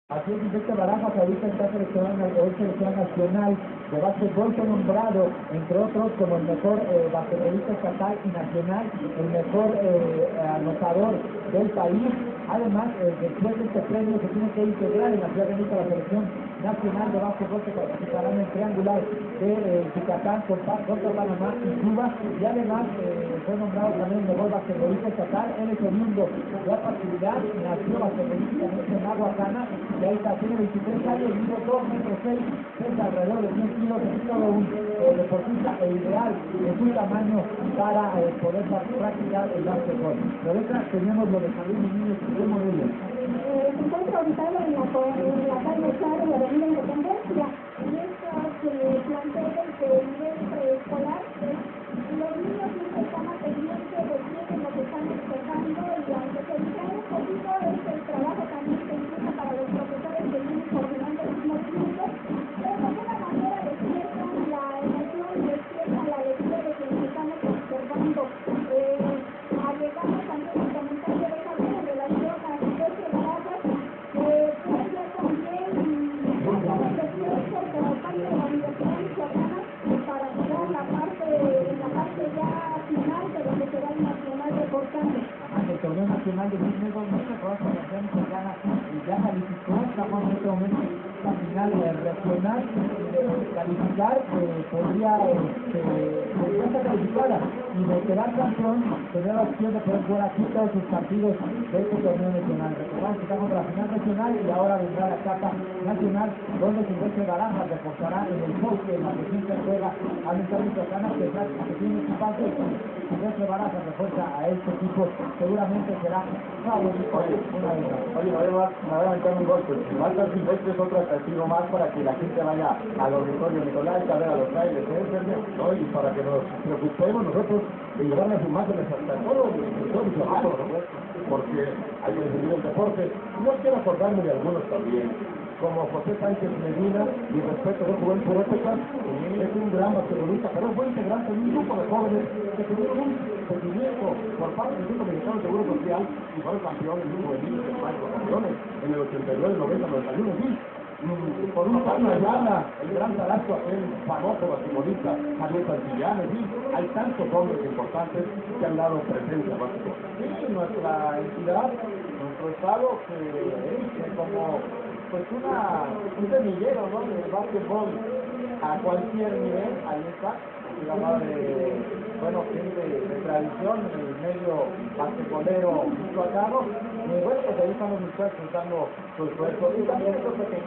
Así es, Vicente Barajas ahorita está seleccionado, es selección nacional de básquetbol, fue nombrado, entre otros, como el mejor basquetbolista estatal y nacional, el mejor anotador del país. Además, después de este premio se tiene que integrar en la Ciudad de México la selección nacional de básquetbol que participará en el triangular de Yucatán contra Panamá y Cuba. Y además fue nombrado también el mejor basquetbolista estatal. Él es oriundo de la facilidad, nació basquetbolísticamente en Aguacana. Y ahí está, tiene 23 años, midió 2 metros 6, pesa alrededor de 100 kilos, es todo un deportista ideal de su tamaño para poder practicar el básquetbol. Pero detrás tenemos lo de Javier Niños de Morelia. Se encuentra ubicado en la calle Chávez, la avenida Independencia, en estos planteles de nivel preescolar. Los niños siempre están al pendiente de quiénes los están observando y aunque se distrae un poquito es el trabajo también que implica para los profesores que vienen coordinando los movimientos, pero de alguna manera despiertan la emoción y despiertan la alegría de que nos estamos observando. Agregamos también el comentario de Javier en relación a Silvestre Barajas, puede ser también un joven de esfuerzo por parte de la Universidad Michoacana para llegar la parte ya final de lo que será el Nacional de Portales. El torneo nacional de 1000 metros, no se acuerda con la Ciudad Mexicana y ya calificó, estamos en este momento la final regional de calificar, podría estar calificada y de quedar campeón tendrá la opción de poder jugar aquí todos sus partidos de este torneo nacional. Recordamos que estamos en la final regional y ahora vendrá la etapa nacional donde Silvestre Barajas reforzará en el poste en la reciente juega a la Universidad Michoacana que tiene equipazo y Silvestre Barajas refuerza a este equipo. Seguramente será favorito una vez más. Oye, me voy a aventar un gol, pues si falta Silvestre es otro atractivo más para que la gente vaya al auditorio Nicolás a ver a los bailes, ¿no? Y para que nos preocupemos nosotros de llevar las imágenes hasta todos los llamados, ¿no? Porque hay que defender el deporte. Yo quiero acordarme de algunos también, como José Sánchez Medina, y respeto de Juventud Purépeca, es un gran basquetbolista, pero fue integrante de un grupo de jóvenes que tuvieron un seguimiento por parte del Instituto Mexicano de Seguro Social y fueron campeones de juvenil de varios campeones en el 89, 90, 91, sí. Por un Pablo Ayala, el gran talento, aquel famoso basquetbolista, Javier Santillán, en fin, hay tantos hombres importantes que han dado presencia a básquetbol. Sí, nuestra entidad, nuestro estado, que es como pues un semillero, ¿no?, de básquetbol a cualquier nivel. Ahí está, digamos, gente de tradición en el medio basquetbolero michoacano, y bueno, pues ahí están los muchachos dando su esfuerzo, y también estos pequeños